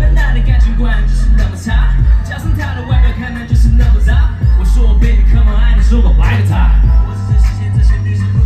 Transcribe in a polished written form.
们男的感情观就是那么差，加上他的外表看来就是那么渣。我说 baby come on， 爱你说我白个他。我是这世界这些女生。